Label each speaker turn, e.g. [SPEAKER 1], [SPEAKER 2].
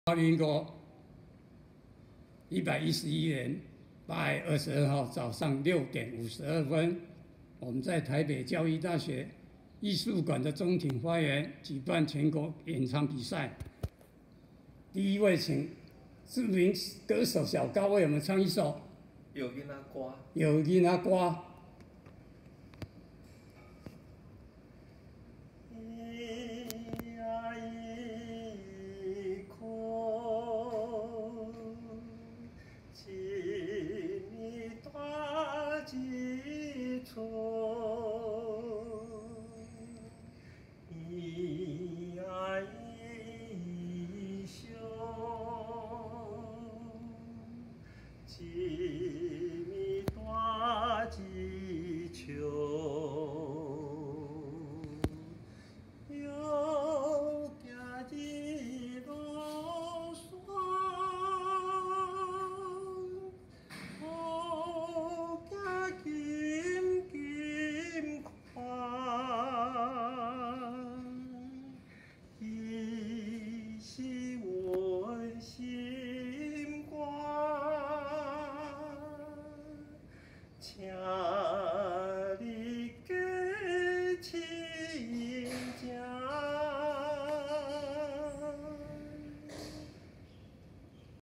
[SPEAKER 1] 民国111年8月22号早上6点52分，我们在台北教育大学艺术馆的中庭花园举办全国演唱比赛。第一位，请知名歌手小高为我们唱一首《
[SPEAKER 2] 有囡仔歌》。
[SPEAKER 1] 有囡仔歌。